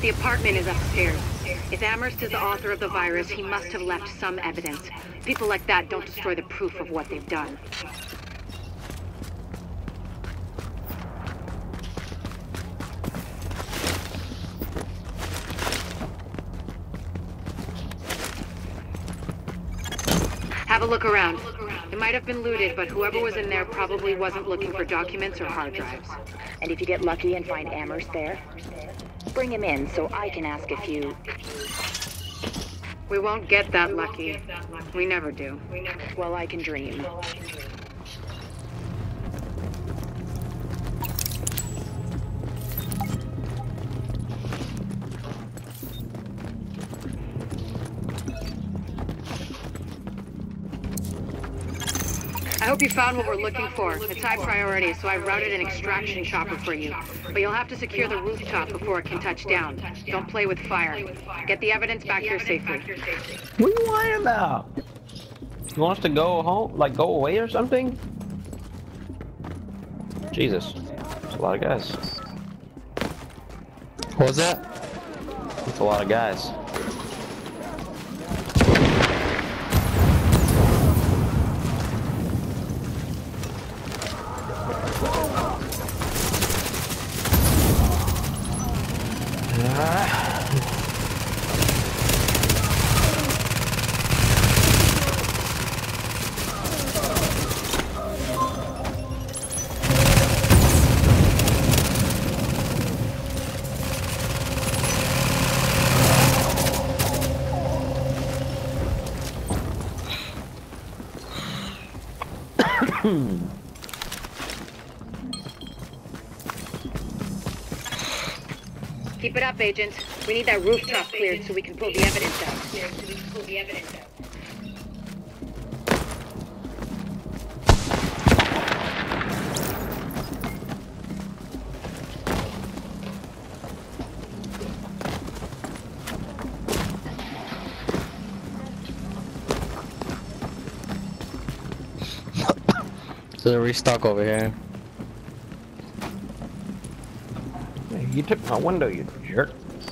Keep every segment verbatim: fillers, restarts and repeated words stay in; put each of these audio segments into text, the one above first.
The apartment is upstairs. If Amherst is the author of the virus, he must have left some evidence. People like that don't destroy the proof of what they've done. Have a look around. It might have been looted, but whoever was in there probably wasn't looking for documents or hard drives. And if you get lucky and find Amherst there, bring him in so I can ask a few. We won't get that lucky. We never do. Well, I can dream. I hope you found what we're looking for. It's high priority, so I routed an extraction chopper for you. But you'll have to secure the rooftop before it can touch down. Don't play with fire. Get the evidence back here safely. What are you lying about? You want us to go home? Like, go away or something? Jesus. That's a lot of guys. What was that? That's a lot of guys. Keep it up, Agent. We need that rooftop cleared so we can pull the evidence out. Cleared so we can pull the evidence out. There's a restock over here. Hey, you took my window, you jerk.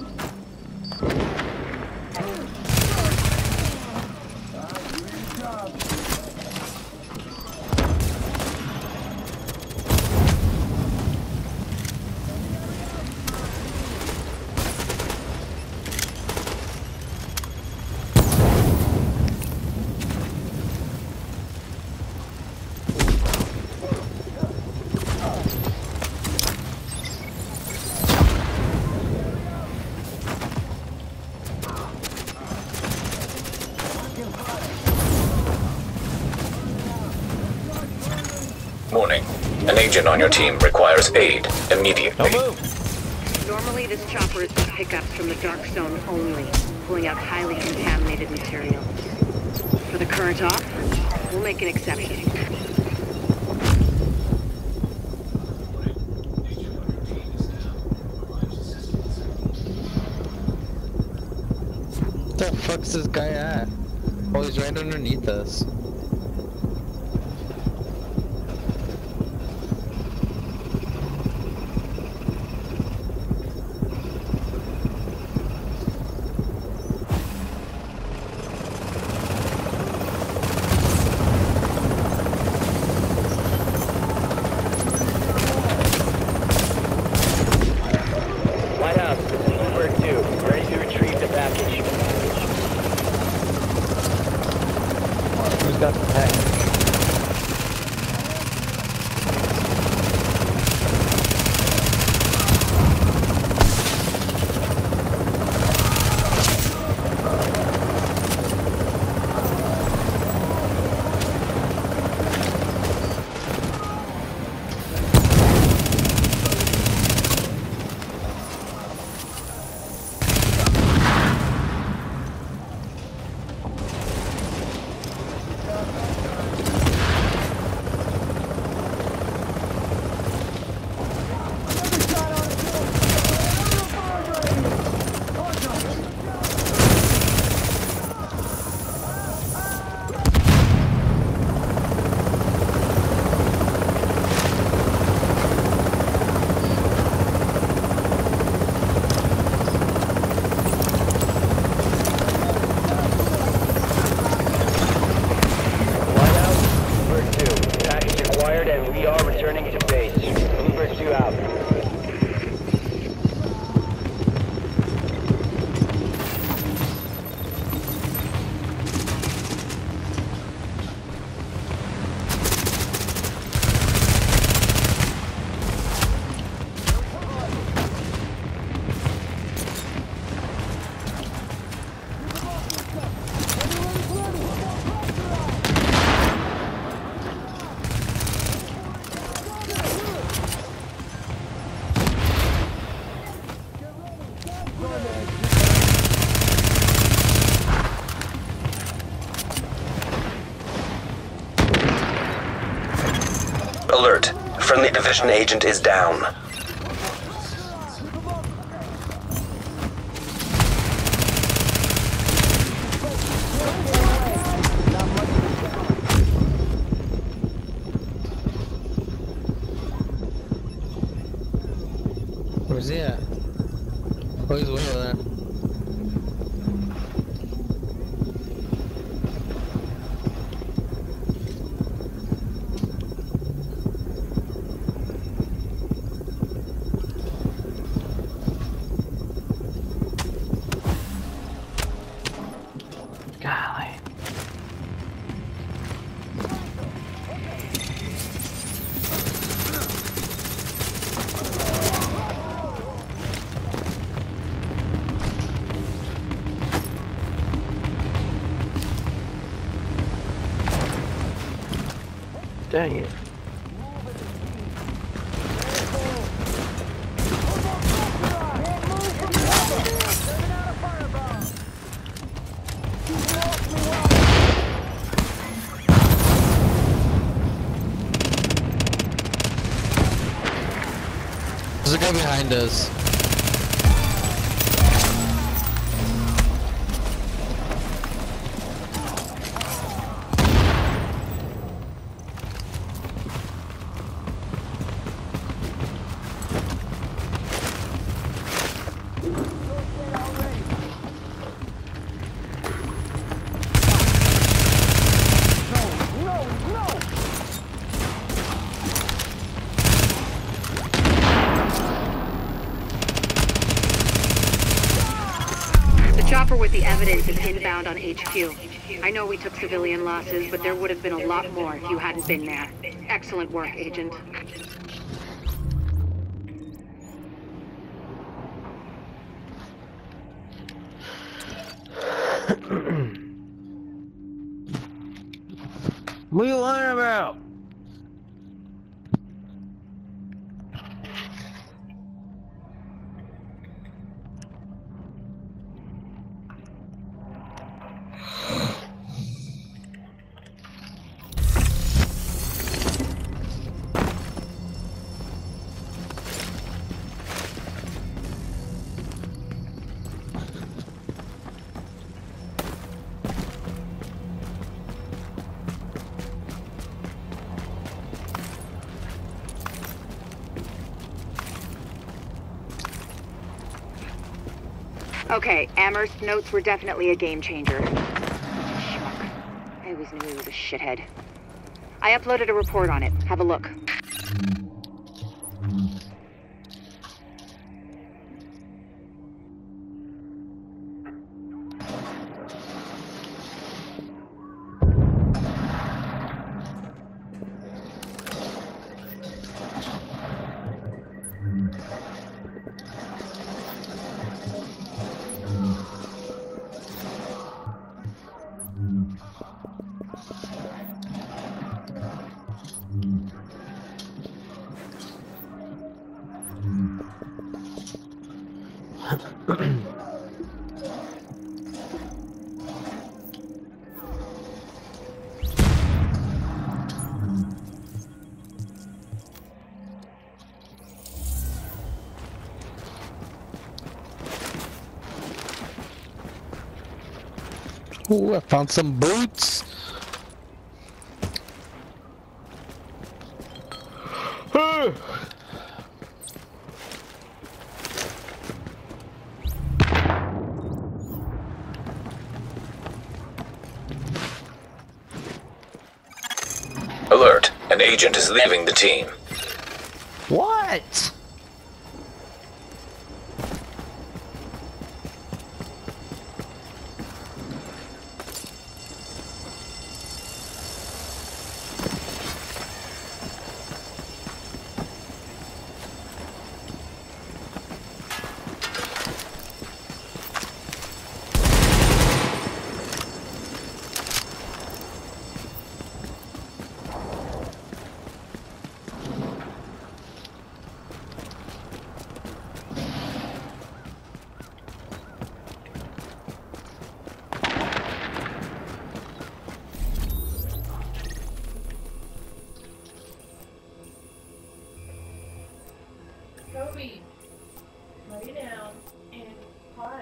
Warning. An agent on your team requires aid immediately. Don't move! Normally, this chopper is for pickups from the Dark Zone only, pulling out highly contaminated material. For the current off, we'll make an exception. What the fuck's this guy at? Oh, he's right underneath us. friendly division agent is down. Where's he at? Oh, he's way over there. Golly. Dang it. There's a guy behind us. Chopper with the evidence is inbound on H Q. I know we took civilian losses, but there would have been a lot more if you hadn't been there. Excellent work, Agent. What are you lying about? Okay, Amherst's notes were definitely a game changer. Schmuck. I always knew he was a shithead. I uploaded a report on it. Have a look. Ooh, I found some boots. Alert. An agent is leaving the team. What?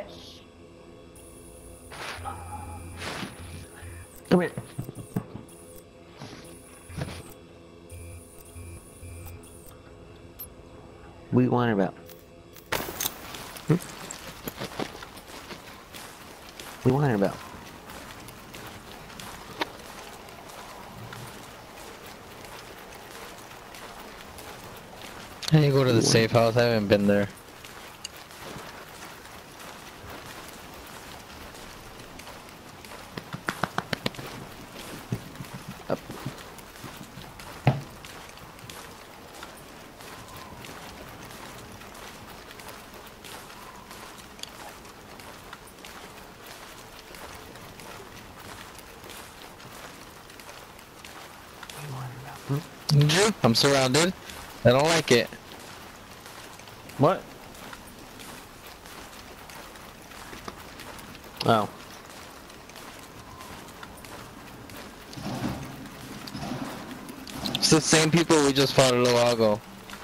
Come here. What you whining about? Hmm? What you whining about? I need to go to the safe house. I haven't been there. Up. Andrew, I'm surrounded. I don't like it. What? Oh. It's the same people we just fought a little while ago.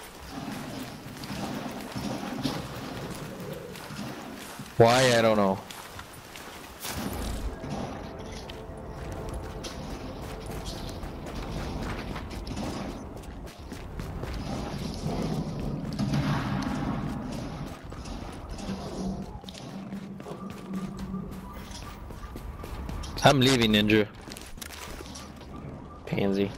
Why? I don't know. I'm leaving, Ninja. Pansy.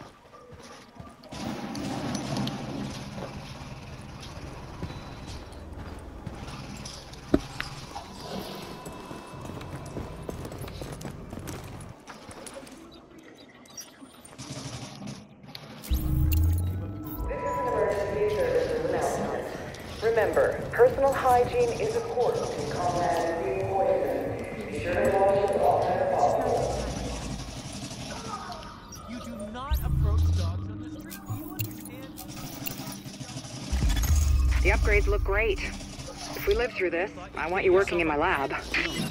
Remember, personal hygiene is important in combating the poison. Be sure to wash your water bottles. You do not approach dogs on the street. Do you understand? The upgrades look great. If we live through this, I want you working in my lab.